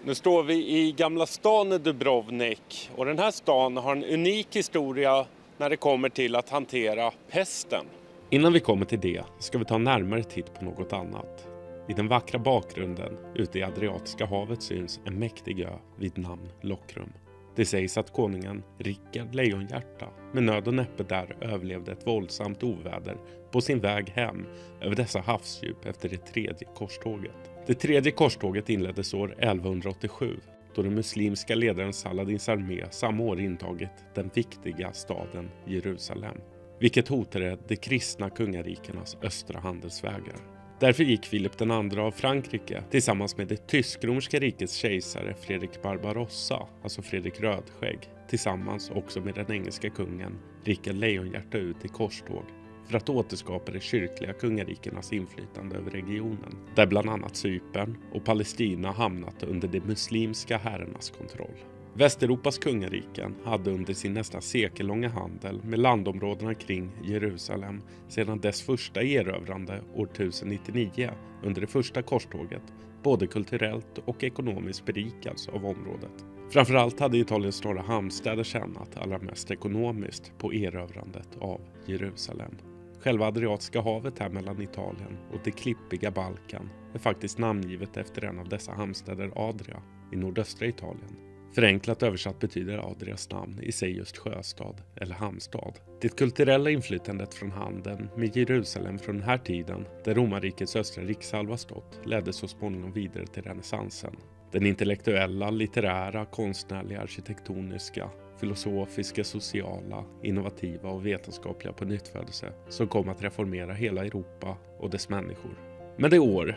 Nu står vi i Gamla stan i Dubrovnik och den här stan har en unik historia när det kommer till att hantera pesten. Innan vi kommer till det ska vi ta en närmare titt på något annat. I den vackra bakgrunden ute i Adriatiska havet syns en mäktig ö vid namn Lockrum. Det sägs att konungen Rickard Lejonhjärta med nöd och näppe där överlevde ett våldsamt oväder på sin väg hem över dessa havsdjup efter det tredje korståget. Det tredje korståget inleddes år 1187 då den muslimska ledaren Saladins armé samma år intagit den viktiga staden Jerusalem, vilket hotade de kristna kungarikernas östra handelsvägar. Därför gick Filip II av Frankrike tillsammans med det tysk-romerska rikets kejsare Fredrik Barbarossa, alltså Fredrik Rödskägg, tillsammans också med den engelska kungen Rickard Lejonhjärta ut i korståg för att återskapa de kyrkliga kungarikernas inflytande över regionen, där bland annat Cypern och Palestina hamnat under de muslimska herrarnas kontroll. Västeuropas kungariken hade under sin nästan sekellånga handel med landområdena kring Jerusalem sedan dess första erövrande år 1099 under det första korståget både kulturellt och ekonomiskt berikats av området. Framförallt hade Italiens norra hamnstäder tjänat allra mest ekonomiskt på erövrandet av Jerusalem. Själva Adriatiska havet här mellan Italien och det klippiga Balkan är faktiskt namngivet efter en av dessa hamnstäder, Adria, i nordöstra Italien. Förenklat översatt betyder Adrias namn i sig just sjöstad eller hamnstad. Det kulturella inflytandet från handeln med Jerusalem från den här tiden, där romarrikets östra rikshalva stått, ledde så småningom vidare till renässansen. Den intellektuella, litterära, konstnärliga, arkitektoniska, filosofiska, sociala, innovativa och vetenskapliga pånyttfödelse som kom att reformera hela Europa och dess människor. Men det år,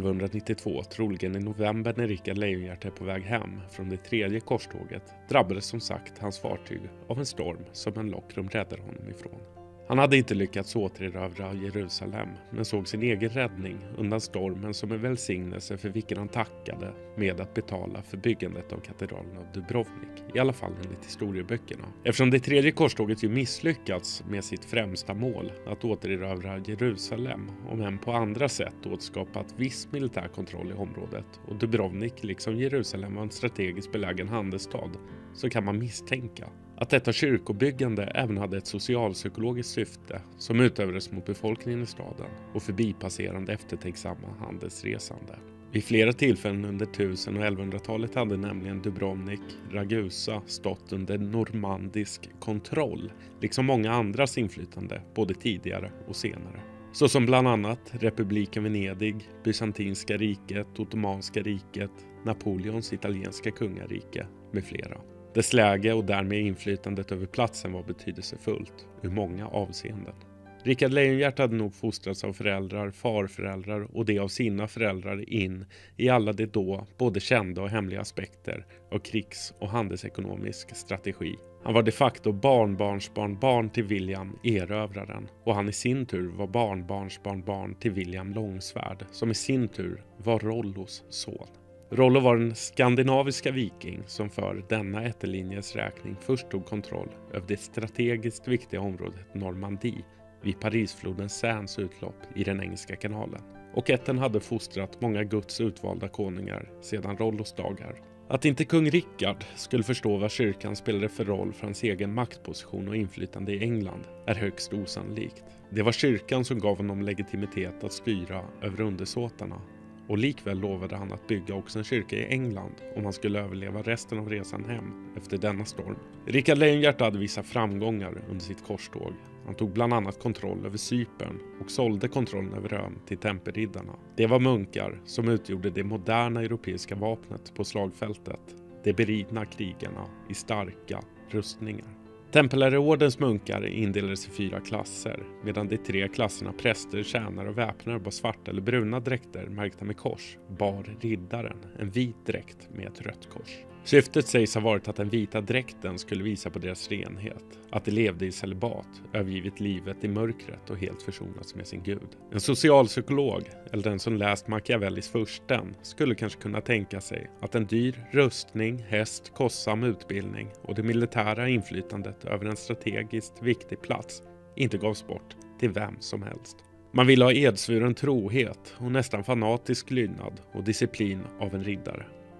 1192, troligen i november när Rickard Lejonhjärta är på väg hem från det tredje korståget, drabbades som sagt hans fartyg av en storm som en Lockrum räddade honom ifrån. Han hade inte lyckats återerövra Jerusalem, men såg sin egen räddning undan stormen som en välsignelse för vilken han tackade med att betala för byggandet av katedralen av Dubrovnik, i alla fall enligt historieböckerna. Eftersom det tredje korståget ju misslyckats med sitt främsta mål, att återerövra Jerusalem, om än på andra sätt återskapat viss militär kontroll i området, och Dubrovnik liksom Jerusalem var en strategiskt belägen handelsstad, så kan man misstänka att detta kyrkobyggande även hade ett socialpsykologiskt syfte som utövades mot befolkningen i staden och förbipasserande eftertänksamma handelsresande. Vid flera tillfällen under 1000- och 1100-talet hade nämligen Dubrovnik, Ragusa stått under normandisk kontroll, liksom många andras inflytande både tidigare och senare. Så som bland annat Republiken Venedig, Bysantinska riket, Ottomanska riket, Napoleons italienska kungarike med flera. Dess läge och därmed inflytandet över platsen var betydelsefullt ur många avseenden. Rickard Lejonhjärta hade nog fostrats av föräldrar, farföräldrar och det av sina föräldrar in i alla de då både kända och hemliga aspekter av krigs- och handelsekonomisk strategi. Han var de facto barnbarnsbarnbarn till William Erövraren och han i sin tur var barnbarnsbarnbarn till William Långsvärd som i sin tur var Rollos son. Rollo var en skandinaviska viking som för denna ättelinjes räkning först tog kontroll över det strategiskt viktiga området Normandie vid Parisflodens Seines utlopp i den engelska kanalen. Och ätten hade fostrat många Guds utvalda konungar sedan Rollos dagar. Att inte kung Rickard skulle förstå vad kyrkan spelade för roll för hans egen maktposition och inflytande i England är högst osannolikt. Det var kyrkan som gav honom legitimitet att styra över undersåtarna. Och likväl lovade han att bygga också en kyrka i England om han skulle överleva resten av resan hem efter denna storm. Rickard Lejonhjärta hade vissa framgångar under sitt korståg. Han tog bland annat kontroll över Cypern och sålde kontrollen över ön till temperriddarna. Det var munkar som utgjorde det moderna europeiska vapnet på slagfältet. De beridna krigarna i starka rustningar. Tempelherreordens munkar indelades i 4 klasser, medan de 3 klasserna präster, tjänare och väpnare bar svarta eller bruna dräkter märkta med kors, bar riddaren en vit dräkt med ett rött kors. Syftet sägs ha varit att den vita dräkten skulle visa på deras renhet, att de levde i celibat, övergivit livet i mörkret och helt försonats med sin gud. En socialpsykolog, eller den som läst Machiavellis Fursten, skulle kanske kunna tänka sig att en dyr rustning, häst, kostsam utbildning och det militära inflytandet över en strategiskt viktig plats inte gavs bort till vem som helst. Man ville ha edsvuren trohet och nästan fanatisk lydnad och disciplin av en riddare.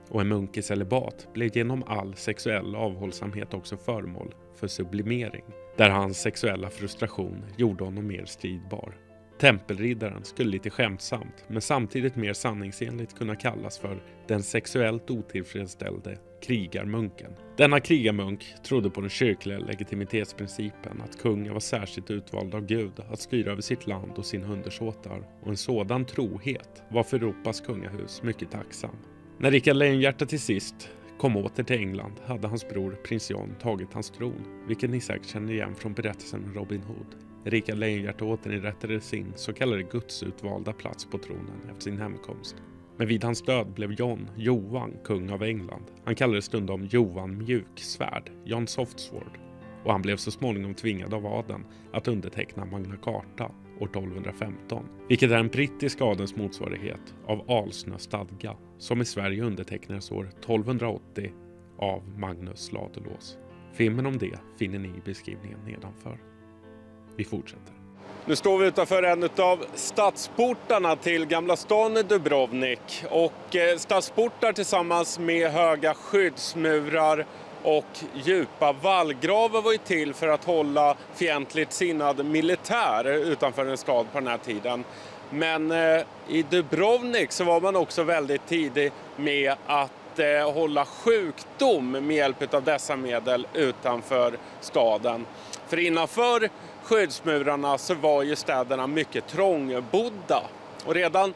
Och en munk i celibat blev genom all sexuell avhållsamhet också föremål för sublimering, där hans sexuella frustration gjorde honom mer stridbar. Tempelriddaren skulle lite skämtsamt, men samtidigt mer sanningsenligt kunna kallas för den sexuellt otillfredsställde krigarmunken. Denna krigarmunk trodde på den kyrkliga legitimitetsprincipen att kungen var särskilt utvald av Gud att styra över sitt land och sina undersåtar, och en sådan trohet var för Europas kungahus mycket tacksam. När Rikard Lejonhjärta till sist kom åter till England hade hans bror prins John tagit hans tron, vilket ni säkert känner igen från berättelsen om Robin Hood. Rikard Lejonhjärta återinrättade sin så kallade gudsutvalda plats på tronen efter sin hemkomst. Men vid hans död blev Johan kung av England. Han kallades stundom Johan Mjuksvärd, John Softsword. Och han blev så småningom tvingad av adeln att underteckna Magna Carta år 1215. Vilket är en brittisk adels motsvarighet av Alsnö stadga, som i Sverige undertecknades år 1280 av Magnus Ladulås. Filmen om det finner ni i beskrivningen nedanför. Vi fortsätter. Nu står vi utanför en av stadsportarna till Gamla stan i Dubrovnik. Och stadsportar tillsammans med höga skyddsmurar och djupa vallgravar var ju till för att hålla fientligt sinnad militär utanför en stad på den här tiden. Men i Dubrovnik så var man också väldigt tidig med att hålla sjukdom med hjälp av dessa medel utanför staden. För innanför skyddsmurarna så var ju städerna mycket trångbodda. Och redan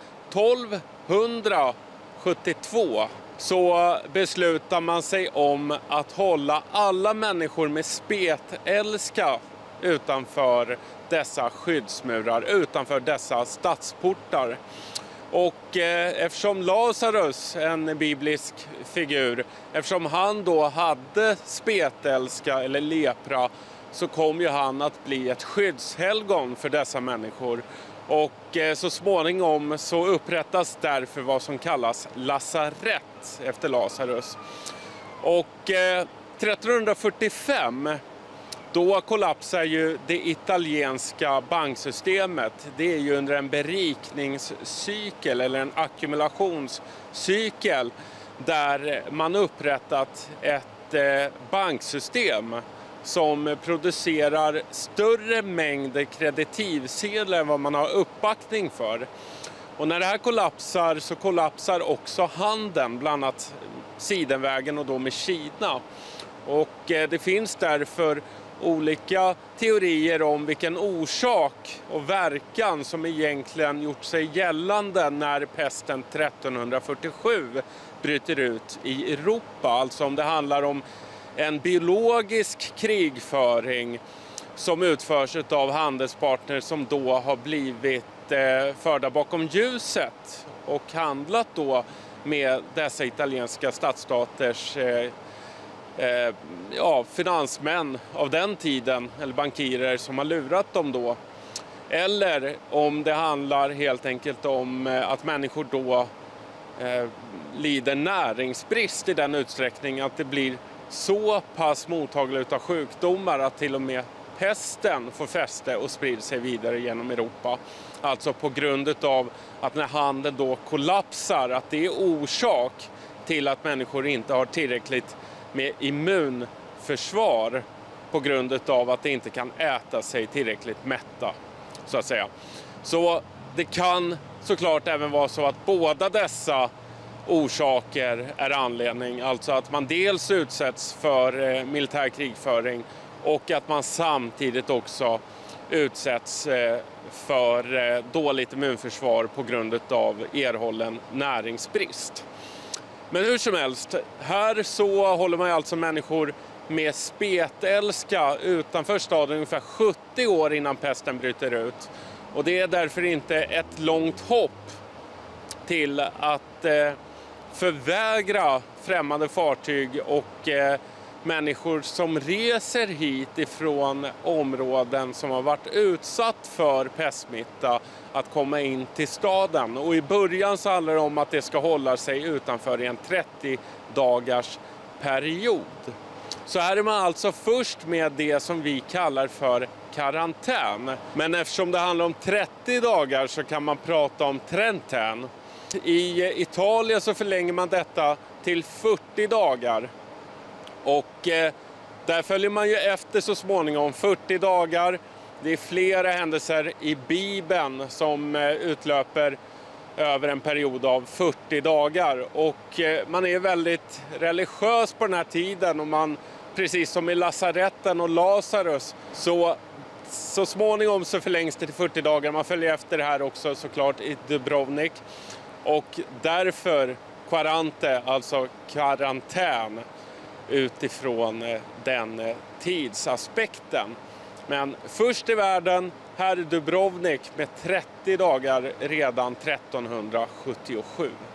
1272 så beslutar man sig om att hålla alla människor med spetälska utanför dessa skyddsmurar, utanför dessa stadsportar. Och eftersom Lazarus, en biblisk figur, eftersom han då hade spetälska eller lepra, så kom ju han att bli ett skyddshelgon för dessa människor. Och så småningom så upprättas därför vad som kallas lasarett efter Lazarus. Och 1345 då kollapsar ju det italienska banksystemet. Det är ju under en berikningscykel eller en ackumulationscykel där man upprättat ett banksystem som producerar större mängder kreditivsedlar än vad man har uppbackning för. Och när det här kollapsar så kollapsar också handeln, bland annat sidenvägen och då med Kina. Och det finns därför olika teorier om vilken orsak och verkan som egentligen gjort sig gällande när pesten 1347 bryter ut i Europa. Alltså om det handlar om en biologisk krigföring som utförs av handelspartner som då har blivit förda bakom ljuset och handlat då med dessa italienska stadsstaters finansmän av den tiden, eller bankirer som har lurat dem då. Eller om det handlar helt enkelt om att människor då lider näringsbrist i den utsträckning att det blir så pass mottagliga av sjukdomar att till och med pesten får fäste och sprider sig vidare genom Europa. Alltså på grund av att när handeln då kollapsar, att det är orsak till att människor inte har tillräckligt med immunförsvar på grund av att det inte kan äta sig tillräckligt mätta, så att säga. Så det kan såklart även vara så att båda dessa orsaker är anledning, alltså att man dels utsätts för militär krigföring och att man samtidigt också utsätts för dåligt immunförsvar på grund av erhållen näringsbrist. Men hur som helst, här så håller man alltså människor med spetälska utanför staden ungefär 70 år innan pesten bryter ut. Och det är därför inte ett långt hopp till att förvägra främmande fartyg och människor som reser hit ifrån områden som har varit utsatt för pestsmitta att komma in till staden. Och i början så handlar det om att det ska hålla sig utanför i en 30-dagars period. Så här är man alltså först med det som vi kallar för karantän. Men eftersom det handlar om 30 dagar så kan man prata om trentän. I Italien så förlänger man detta till 40 dagar. Och där följer man ju efter så småningom 40 dagar. Det är flera händelser i Bibeln som utlöper över en period av 40 dagar. Och man är väldigt religiös på den här tiden och man, precis som i lasaretten och Lazarus, så småningom så förlängs det till 40 dagar. Man följer efter det här också såklart i Dubrovnik. Och därför quarante, alltså karantän, utifrån den tidsaspekten. Men först i världen, här i Dubrovnik med 30 dagar redan 1377.